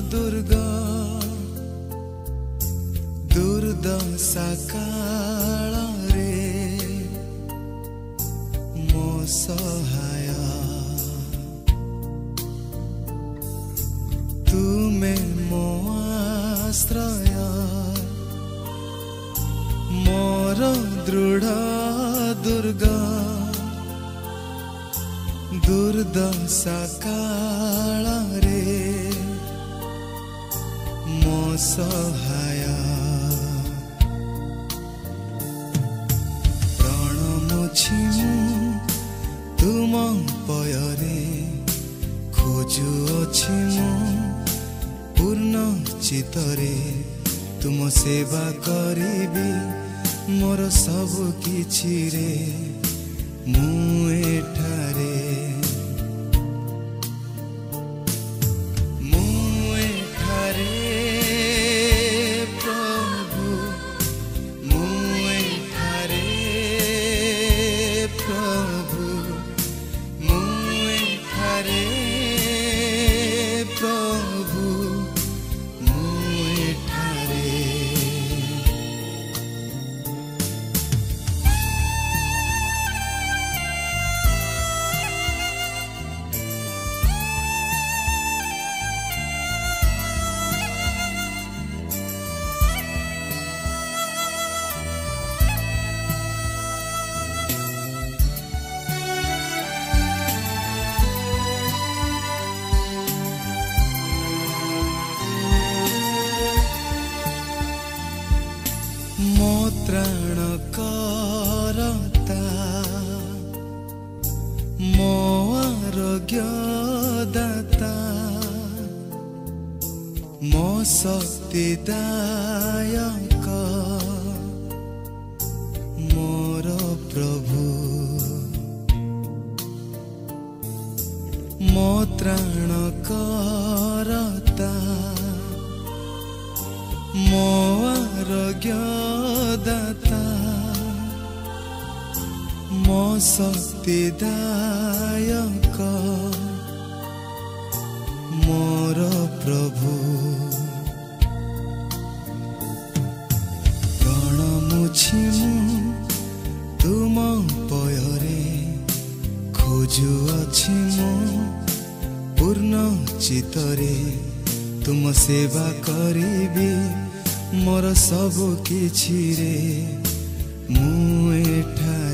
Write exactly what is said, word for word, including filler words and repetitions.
दुर्गा दुर्दशा काଳରେ ମୋ ସହାୟ ତୁମେ ମୋ ଆଶ୍ରୟ ମୋର ଦୃଢ଼ ଦୁର୍ଗ दुर्दशा काଳରେ ମୋ ସହାୟ ପ୍ରାଣ ମୁଛି ମୁଁ ତୁମ ପୟରେ ଖୋଜୁଅଛି ମୁଁ ପୂର୍ଣ୍ଣ ଚିତ୍ତରେ ତୁମ ସେବା କରିବି ମୋର ସବୁ କିଛିରେ ମୁଁ ଏଠାରେ ମୋ ତ୍ରାଣ କରତା ମୋ ଆରୋଗ୍ୟ ଦାତା ମୋ ଶକ୍ତିଦାୟକ ମୋର ପ୍ରଭୁ ମୋ ତ୍ରାଣ କରତା ମୋ ଆରୋଗ୍ୟ ଦାତା ମୋ ଶକ୍ତିଦାୟକ ମୋର ପ୍ରଭୁ ପ୍ରାଣ ମୁଛି ମୁଁ ତୁମ ପୟରେ ଖୋଜୁଅଛି ମୁଁ ପୂର୍ଣ୍ଣ ଚିତ୍ତରେ ତୁମ ସେବା କରିବି ମୋର ସବୁ କିଛିରେ ମୁଁ ଏଠାରେ